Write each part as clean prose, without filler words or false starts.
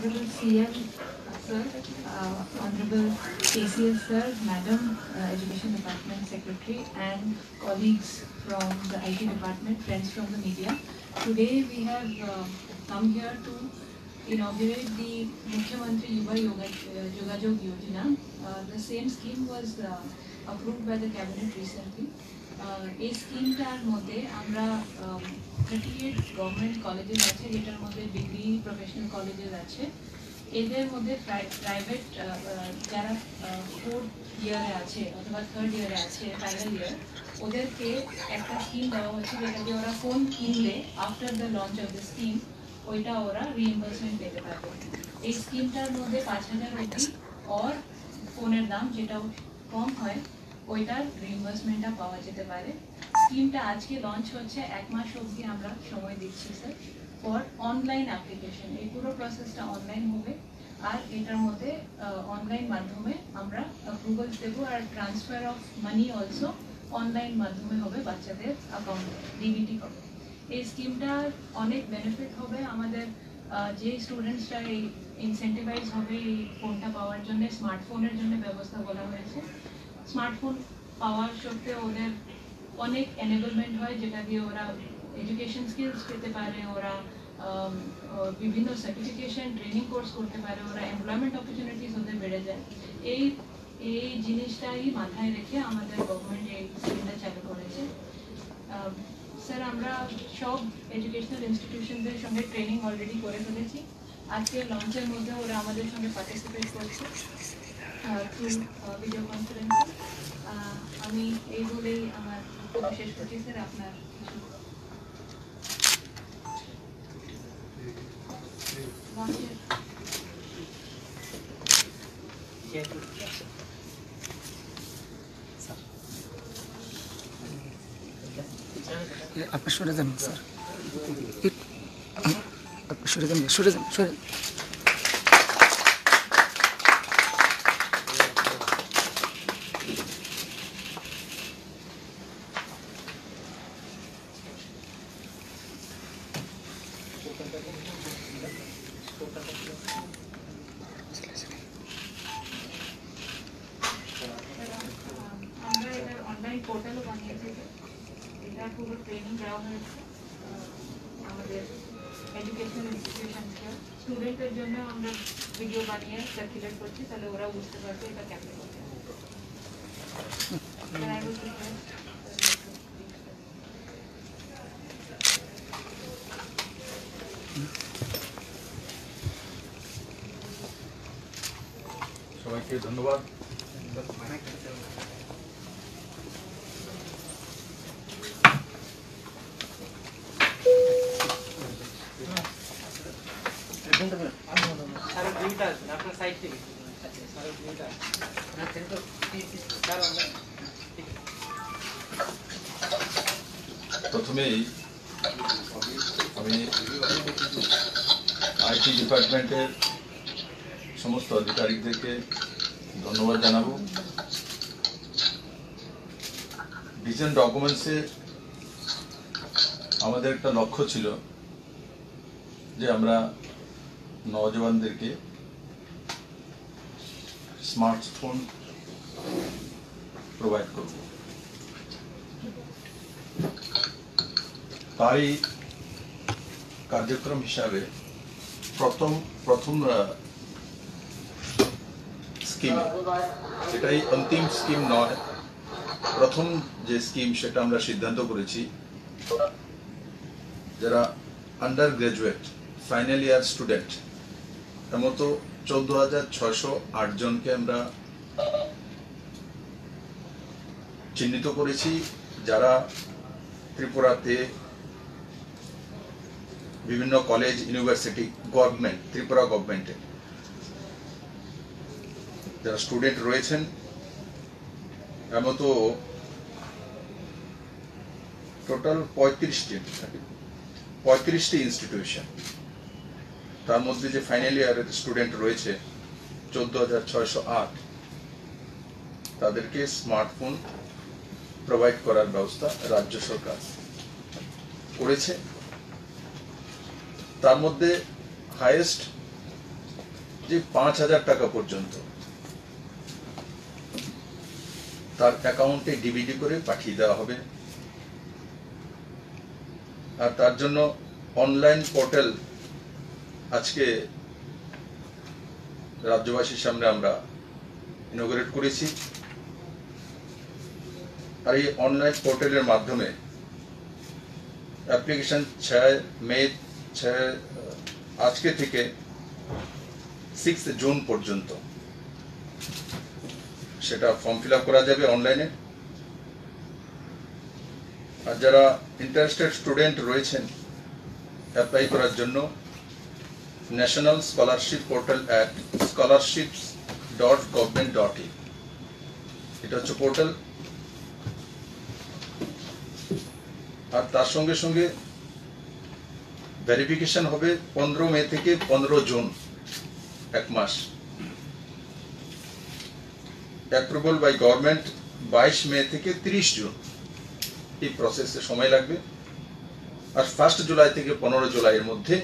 Honorable CM Sir, Honorable KCS Sir, Madam Education Department Secretary and colleagues from the IT department, friends from the media. Today we have come here to inaugurate the Mukhyamantri Yuva Yogajog Yojana. The same scheme was approved by the cabinet recently. এই স্কিমটার মধ্যে আমরা 38 government colleges আছে, যেটার মধ্যে degree professional colleges আছে, এদের মধ্যে প্রাইভেট যারা 4th ইয়ারে আছে অথবা 3rd ইয়ারে আছে ফাইনাল ইয়ার, ওদেরকে একটা স্কিম দেওয়া হচ্ছে যেটাকে ওরা ফোন কিনলে after the launch of the scheme ওইটা ওরা রিএম্বার্সমেন্ট পেতে পারবে। এই স্কিমটার মধ্যে 5000 অবধি और ফোনের দাম যেটা কম হয় ওইটার রিএম্বার্সমেন্টটা পাওয়া যেতে পারে। স্কিমটা আজকে লঞ্চ হচ্ছে, 1 মাস অবধি আমরা সময় দিচ্ছি স্যার ফর অনলাইন অ্যাপ্লিকেশন। এই পুরো প্রসেসটা অনলাইন হবে আর এটার মধ্যে অনলাইন মাধ্যমে আমরা অ্যাপ্রুভালস দেবো আর transfer of money also online মাধ্যমে হবে, বাচ্চাদের অ্যাকাউন্টে ডিবিটি হবে। এই স্কিমটার অনেক বেনিফিট হবে আমাদের, যে স্টুডেন্টসরা এই ইনসেন্টিভাইজ হবে এই ফোনটা পাওয়ার জন্য, স্মার্টফোনের জন্য ব্যবস্থা বলা হয়েছে। স্মার্টফোন পাওয়ার সত্ত্বেও ওদের অনেক এনেবলমেন্ট হয় যেটা দিয়ে ওরা এডুকেশন স্কিলস পেতে পারে, ওরা বিভিন্ন সার্টিফিকেশন ট্রেনিং কোর্স করতে পারে, ওরা এমপ্লয়মেন্ট অপরচুনিটিস ওদের বেড়ে যায়। এই জিনিসটাই মাথায় রেখে আমাদের গভর্নমেন্ট এই স্কিমটা চালু করেছে। স্যার আমরা সব এডুকেশনাল ইনস্টিটিউশনদের সঙ্গে ট্রেনিং অলরেডি করে ফেলেছি। আজকে লঞ্চের মধ্যে ওরা আমাদের সঙ্গে পার্টিসিপেট করছে থ্রু ভিডিও কনফারেন্সে। আমি এই বলেই আমার বক্তব্য শেষ করছি স্যার। আপনার আপনি সরে যান স্যার, আপনি সরে যান, সরে যান, সরে যান। আমরা এটার অনলাইন পোর্টালও বানিয়েছি, এটা পুরো ট্রেনিং দেওয়া হয়েছে আমাদের এডুকেশনাল ইনস্টিটিউশনকে। স্টুডেন্টের জন্য আমরা ভিডিও বানিয়ে সার্কুলেট করছি, তাহলে ওরা বুঝতে পারবে এটা কেমন করতে হবে। সবাইকে ধন্যবাদ। প্রথমেই আমি আইটি ডিপার্টমেন্টের সমস্ত আধিকারিকদেরকে ধন্যবাদ জানাবো। ভিশন ডকুমেন্টসে আমাদের একটা লক্ষ্য ছিল যে আমরা নওজওয়ানদেরকে স্মার্টফোন প্রোভাইড করব। তারই কার্যক্রম হিসাবে প্রথম স্কিমে, এটাই অন্তিম স্কিম নয়, প্রথম যে স্কিম সেটা আমরা সিদ্ধান্ত করেছি যারা undergraduate final year student এমত 14,608 জনকে আমরা চিহ্নিত করেছি, যারা ত্রিপুরাতে বিভিন্ন কলেজ ইউনিভার্সিটি গভর্নমেন্ট ত্রিপুরা গভর্নমেন্টে যারা স্টুডেন্ট রয়েছেন। এমতো টোটাল 35টি ইনস্টিটিউশন, তার মধ্যে যে ফাইনাল ইয়ারের স্টুডেন্ট রয়েছে 14,608, তাদেরকে স্মার্টফোন প্রোভাইড করার ব্যবস্থা রাজ্য সরকার করেছে। তার মধ্যে হাইয়েস্ট যে 5,000 টাকা পর্যন্ত তার অ্যাকাউন্টে ডিবিডি করে পাঠিয়ে দেওয়া হবে। আর তার জন্য অনলাইন পোর্টাল আজকে রাজ্যবাসীর সামনে আমরা ইনোগ্রেট করেছি। আর এই অনলাইন পোর্টালের মাধ্যমে অ্যাপ্লিকেশন 6 মে আজকে থেকে 6 জুন পর্যন্ত সেটা ফর্ম ফিল আপ করা যাবে অনলাইনে। আর যারা ইন্টারেস্টেড স্টুডেন্ট রয়েছেন অ্যাপ্লাই করার জন্য national scholarship portal at scholarships.government.in এটা হচ্ছে পোর্টাল। আর তার সঙ্গে সঙ্গে ভেরিফিকেশন হবে 15 মে থেকে 15 জুন, 1 মাস। অ্যাপ্রুভাল বাই গভর্নমেন্ট 22 মে থেকে 30 জুন, এই প্রসেসে সময় লাগবে। আর 1 জুলাই থেকে 15 জুলাইয়ের মধ্যে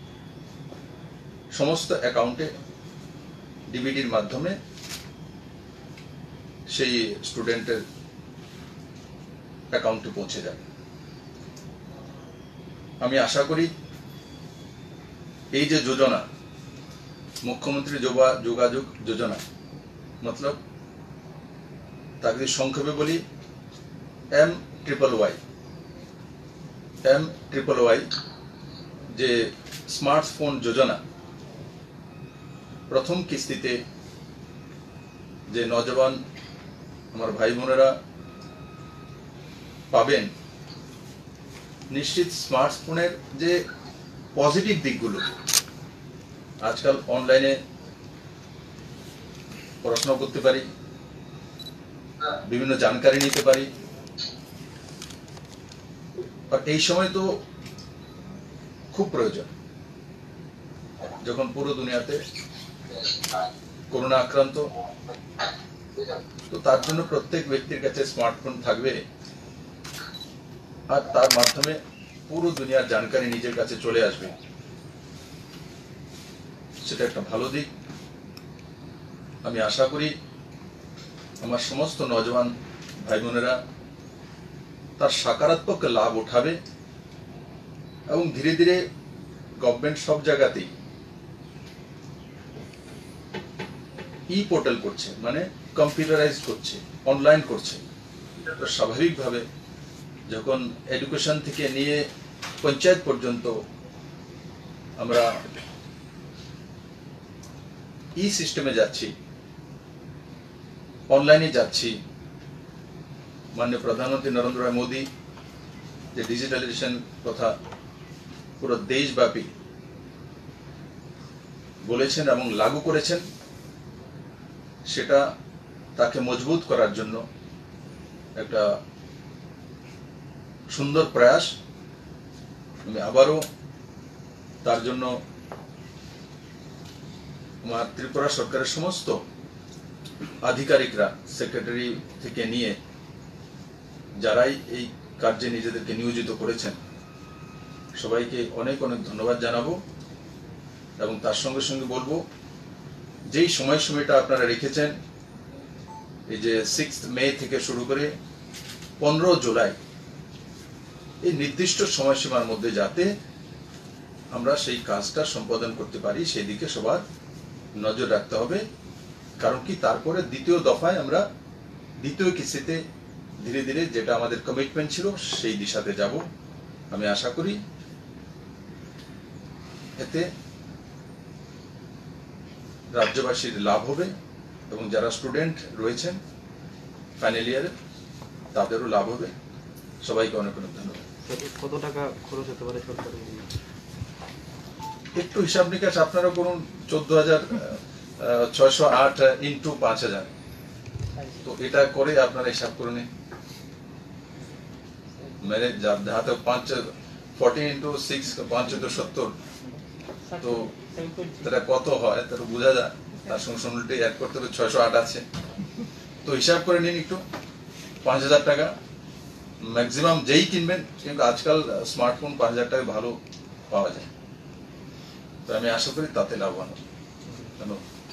সমস্ত অ্যাকাউন্টে ডিবিডির মাধ্যমে সেই স্টুডেন্টের অ্যাকাউন্টে পৌঁছে যাবে। আমি আশা করি এই যে যোজনা, মুখ্যমন্ত্রী যোগাযোগ যোজনা, মতলব তাকে যদি সংক্ষেপে বলি MYYY, যে স্মার্টফোন যোজনা, প্রথম কিস্তিতে যে নজওয়ান আমার ভাই বোনেরা পাবেন, নিশ্চিত স্মার্টফোনের যে পজিটিভ দিকগুলো, আজকাল অনলাইনে পড়াশোনা করতে পারি, বিভিন্ন জানকারি নিতে পারি। আর এই সময় তো খুব প্রয়োজন, যখন পুরো দুনিয়াতে করোনা আক্রান্ত, তো তার জন্য প্রত্যেক ব্যক্তির কাছে স্মার্টফোন থাকবে। আর তার মাধ্যমে পুরো দুনিয়ার জানকারি নিজের কাছে চলে আসবে, সেটা একটা ভালো দিক। আমি আশা করি আমার সমস্ত নজওয়ান ভাই বোনেরা তার সকারাত্মক লাভ উঠাবে এবং ধীরে ধীরে গভর্নমেন্ট সব জায়গাতেই ই পোর্টাল করছে, মানে কম্পিউটারাইজ করছে, অনলাইন করছে। তো স্বাভাবিকভাবে যখন এডুকেশন থেকে নিয়ে পঞ্চায়েত পর্যন্ত আমরা ই সিস্টেমে যাচ্ছি, অনলাইনে যাচ্ছি, মাননীয় প্রধানমন্ত্রী নরেন্দ্র ভাই মোদী যে ডিজিটালাইজেশন কথা পুরো দেশব্যাপী বলেছেন এবং লাগু করেছেন, সেটা তাকে মজবুত করার জন্য একটা সুন্দর প্রয়াস। আমি আবারও তার জন্য আমার ত্রিপুরা সরকারের সমস্ত আধিকারিকরা, সেক্রেটারি থেকে নিয়ে যারাই এই কার্যে নিজেদেরকে নিয়োজিত করেছেন, সবাইকে অনেক অনেক ধন্যবাদ জানাবো। এবং তার সঙ্গে সঙ্গে বলবো, যেই সময়টা আপনারা রেখেছেন, এই যে 6 মে থেকে শুরু করে 15 জুলাই, এই নির্দিষ্ট সময়সীমার মধ্যে যাতে আমরা সেই কাজটা সম্পাদন করতে পারি, সেই দিকে সবার নজর রাখতে হবে। কারণ কি, তারপরে দ্বিতীয় দফায় আমরা দ্বিতীয় কিস্তিতে ধীরে ধীরে যেটা আমাদের কমিটমেন্ট ছিল সেই দিশাতে যাব। আমি আশা করি এতে রাজ্যবাসীর লাভ হবে এবং যারা স্টুডেন্ট রয়েছেন ফাইনাল ইয়ারে তাদেরও লাভ হবে। সবাইকে অনেক অনেক ধন্যবাদ। কত টাকা খরচ হতে পারে সরকারের? একটু হিসাব নিকাশ আপনারা করুন, 14,608 ইন্টু 5,000, তো এটা করে আপনারা হিসাব করে নিন। মানে जहाँ तक 40 ইন্টু 6 5 তো 70, তো তারা কত হয় তারা বোঝা যায়। তার সঙ্গে সঙ্গে অ্যাড করতে হবে, 608 আছে, তো হিসাব করে নিন একটু। 5,000 টাকা ম্যাক্সিমাম যেই কিনবেন, কিন্তু আজকাল স্মার্টফোন 5,000 টাকায় ভালো পাওয়া যায়। তো আমি আশা করি তাতে লাভবান হবে। ধন্যবাদ।